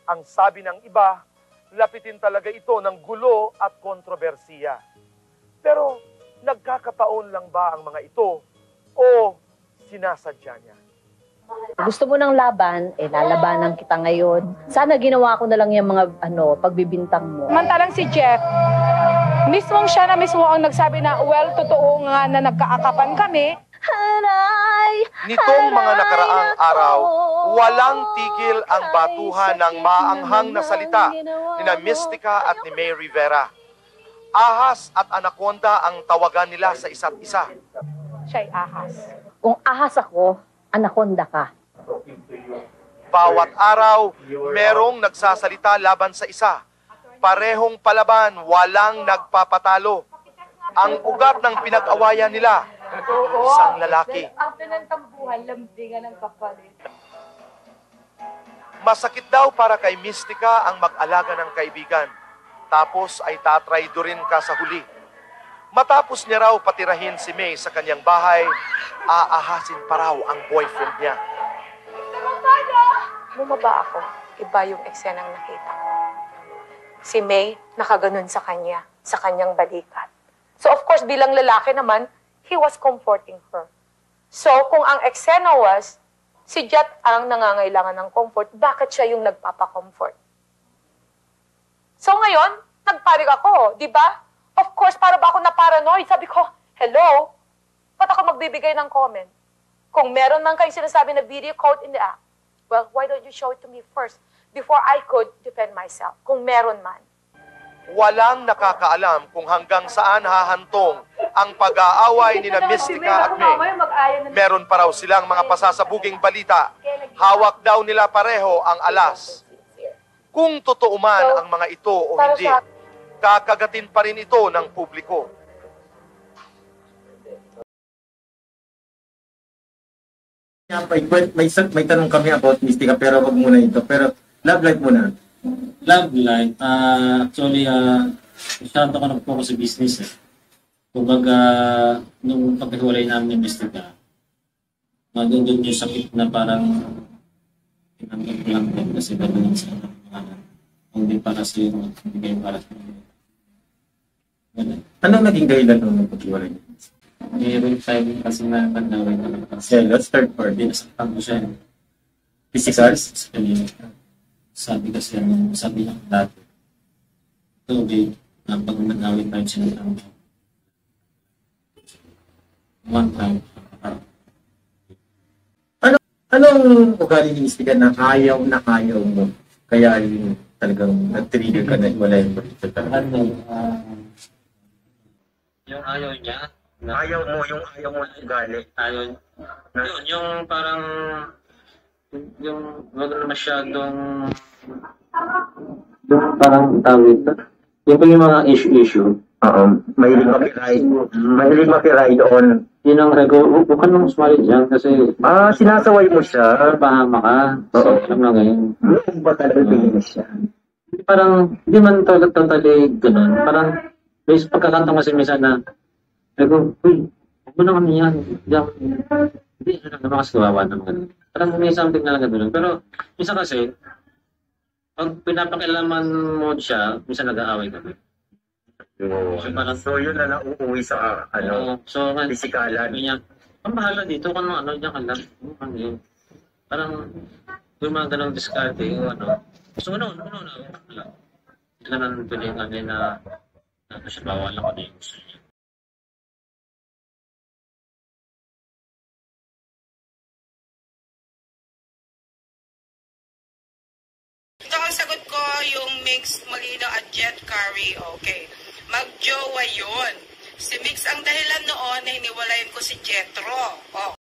Ang sabi ng iba, lapitin talaga ito ng gulo at kontrobersiya. Pero nagkakataon lang ba ang mga ito o sinasadya niya? Gusto mo ng laban, lalabanan kita ngayon. Sana ginawa ko na lang yung mga pagbibintang mo. Samantalang si Jeff, mismong siya na mismo ang nagsabi na, well, totoo nga na nagkaakapan kami. Nitong mga nakaraang araw, walang tigil ang batuhan ng maanghang na salita ni na Mystica at ni May Rivera. Ahas at anaconda ang tawagan nila sa isa't isa. Siya'y ahas. Kung ahas ako, anaconda ka. Bawat araw, merong nagsasalita laban sa isa. Parehong palaban, walang nagpapatalo. Ang ugat ng pinag-awayan nila, isang lalaki. After ng tambuhan, lambingan ng kapalit. Masakit daw para kay Mystica ang mag-alaga ng kaibigan. Tapos ay tatraydorin ka sa huli. Matapos niya raw patirahin si May sa kanyang bahay, aahasin pa raw ang boyfriend niya. Bumaba ako, iba yung eksenang nakita ko. Si May, nakaganon sa kanya, sa kanyang balikat. So of course, bilang lalaki naman, he was comforting her. So kung ang eksena was, si Jet ang nangangailangan ng comfort, bakit siya yung nagpapa-comfort? So ngayon, nagparig ako, di ba? Of course, para ba ako na-paranoid? Sabi ko, hello? Ba't ako magbibigay ng comment? Kung meron man kayong sinasabi na video caught in the act, well, why don't you show it to me first before I could defend myself? Kung meron man. Walang nakakaalam kung hanggang saan hahantong ang pag-aaway ni na Mystica at May. Meron pa raw silang mga pasasabuging balita. Hawak daw nila pareho ang alas. Kung totoo man ang mga ito o hindi, kakagatin pa rin ito ng publiko. May tanong kami about Mystica pero wag muna ito. Pero love life muna. Love life, actually, masyado ako nag-focus sa business. Kumbaga, nung pagkahiwalay namin ni Mystica, madundun yung sakit na parang tinanggap ko lang din kasi gano'n sa mga hindi para sa iyo, hindi kayo para sa iyo. Anong naging dahilan nung paghiwalay niyo? Mayroon time kasi na pandawin na Jealous, third party. nasaktan ko siya. Physicals? Sabi kasi sabi niya dati. Ito, na pag nag-awin tayo sinatang one time. Anong ugali ni Mystica na ayaw mo? Kaya yung talagang nag-trigger ka na wala yung particular. Yung ayaw niya. Ayaw mo ugali. Yun, yung parang yung wag na masyadong yung parang tawag ito. Yung mga issue. Mahilig makiride on. Yun ang huwag ka nang sumali dyan kasi Sinasaway mo siya. pahama ka. So, alam na ngayon. Ano ba talaga tingin siya? Parang, hindi man totally ganun. Parang, may pagkakantong kasi minsan na, uy, huwag mo na kami yan. Hindi, naman kasi kawawa naman ganun. Parang may something na lang ganun. Pero, minsan kasi, pag pinapakilaman mo siya, minsan nag-aaway kami. So yun na nauuwi sa pisikalan. Niya, ang bahala dito kung ano niya kalam. Parang yung mga ganong diskarte, So no. Hindi na naman pwede yung kanya na siya bawal ako na yung gusto niya. Ito ang sagot ko, yung mixed Molino at Jet Curry. Okay. Magjowa yun. Si Mix ang dahilan noon na hiniwalayan ko si Jetro. Oh.